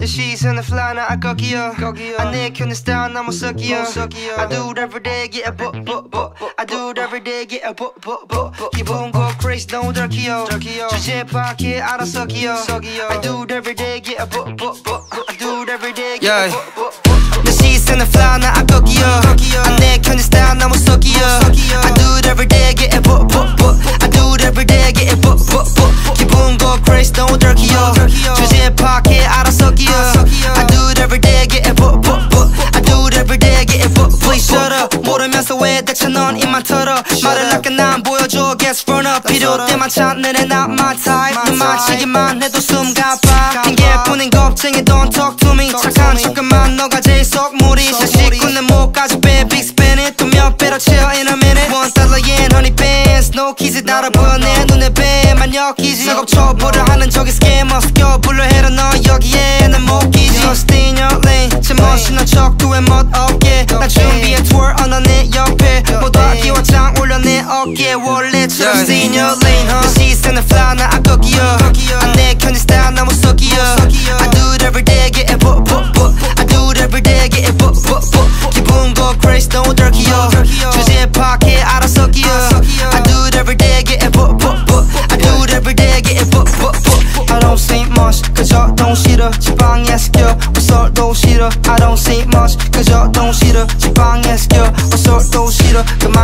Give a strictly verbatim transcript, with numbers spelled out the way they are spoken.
The sheets and the fly 나 아까기요 내 켜는 스타일 너무 썩이요 I do it every day get a book book book I do it every day get a book book book 기분 go crazy 너무 Durkio 주제 파악해 알아서 기요 I do it every day get a book book book I do it every day get a book book The sheets and the fly 나 아까기요 내 켜는 스타일 너무 썩이요 I do it every day get a book book book I do it every day get a book book book 기분 go crazy 너무 Durkio 주제 파악해 알아서 기요 I do it every day get a book book book I do it every day get a book book Please shut up 모르면서 왜 대체 넌 입만 털어 말을 할게 난 보여줘 Guess run up 필요 때만 찾는 애 not my type 눈 맞추기만 해도 숨 가빠 핑계뿐인 겁쟁이 don't talk to me 착한 척만 너가 제일 속물이 샤식구는 목까지 빼 big spin it 또 몇 배로 채워 in a minute one dollar yen honey pants no keys 날아 보여 내 눈에 뵈만 엮이지 작업 초보를 하는 저기 스캐머 스켜 불러 해라 너 여기에 난 못 끼지 Just in your lane 제 멋있는 척도에 멋없게 나 준비해 tour 언어 내 옆에 모두 아기와 장 올려 내 어깨 원래처럼 Just in your lane huh? The sheets and the fly 나 아까기요 내 견디 스타일 너무 썩이요 I do it every day get a book book book I do it every day get a book book book 기분 go crazy 너무 Durkio 주제 파악해 알아서 기요 I do it every day get a book book book I do it every day get a book book book I don't say much 그저 don't 싫어 지방에 시켜 어설도 싫어 I don't say much 그저 don't 싫어 지방에 시켜 어설도 싫어